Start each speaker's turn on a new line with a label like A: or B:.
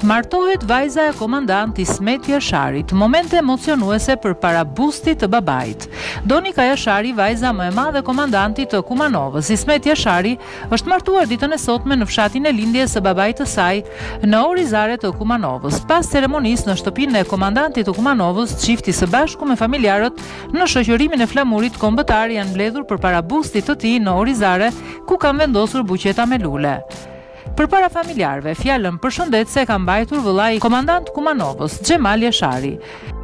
A: Martohet vajza e komandant Ismet Jasharit, momente emocionuese përpara bustit të babait. Donika Jashari, vajza më e madhe e komandantit të Kumanovës. Ismet Jashari është martuar ditën e sotme në fshatin e lindjes së babait të saj në Orizare të Kumanovës. Pas ceremonisë në shtëpinë e komandantit të Kumanovës, çifti së bashku me familjarët në shoqërimin e flamurit kombëtar janë mbledhur përpara bustit të tij në Orizare, ku kanë vendosur buqeta me lule. Përpara familjarëve, fjalën përshëndetëse ka mbajtur vëllai komandant Kumanovës, Xhemal Jashari.